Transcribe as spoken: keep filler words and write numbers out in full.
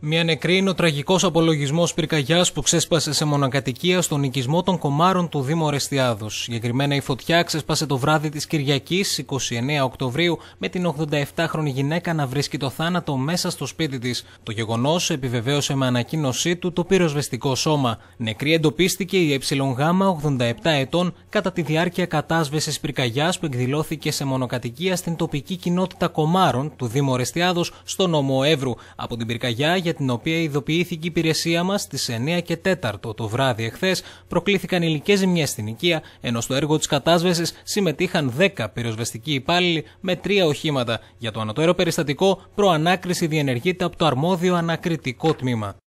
Μια νεκρή είναι ο τραγικός απολογισμός πυρκαγιάς που ξέσπασε σε μονοκατοικία στον οικισμό των Κομάρων του Δήμου Ορεστιάδος. Συγκεκριμένα η φωτιά ξέσπασε το βράδυ της Κυριακής, εικοστή ενάτη Οκτωβρίου, με την ογδονταεπτάχρονη γυναίκα να βρίσκει το θάνατο μέσα στο σπίτι της. Το γεγονός επιβεβαίωσε με ανακοίνωσή του το πυροσβεστικό σώμα. Νεκρή εντοπίστηκε η ΕΓ ογδόντα επτά ετών κατά τη διάρκεια κατάσβεσης πυρκαγιάς που εκδηλώθηκε σε μονοκατοικία στην τοπική κοινότητα Κομάρων του Δήμου Ορεστιάδος στο νόμο Εύρου. Από την πυρκαγιά, για την οποία ειδοποιήθηκε η υπηρεσία μας στις εννέα και τέσσερα το βράδυ εχθές, προκλήθηκαν υλικές ζημιές στην οικία, ενώ στο έργο της κατάσβεσης συμμετείχαν δέκα πυροσβεστικοί υπάλληλοι με τρία οχήματα. Για το ανωτέρω περιστατικό, προανάκριση διενεργείται από το αρμόδιο ανακριτικό τμήμα.